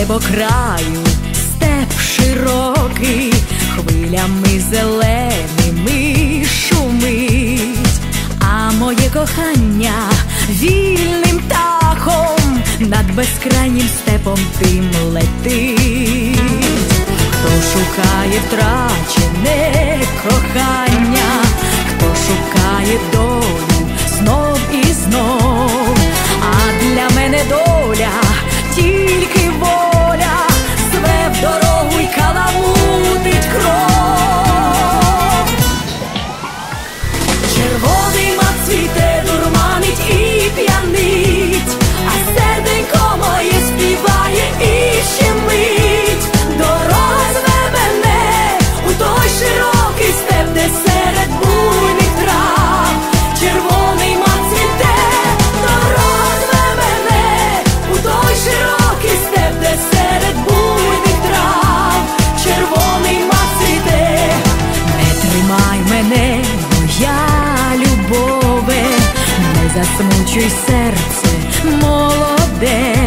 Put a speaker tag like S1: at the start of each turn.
S1: небокраю степ широкий, хвилями зеленими шумить, а моє кохання вільним птахом над безкрайнім степом тим летить. Хто шукає втрачене кохання, хто шукає долю знов і знов, а для мене доля тільки воля, зве в дорогу й каламутить кров. Червоний мак цвіте, дурманить і п'янить, а серденько моє співає і щемить. Дорога зве мене у той широкий степ, де серед буйних трав червоний мак цвіте. Дорога зве мене у той широкий степ, де серед буйних трав червоний мак цвіте. Не тримай мене, моя любове, не засмучуй серце молоде.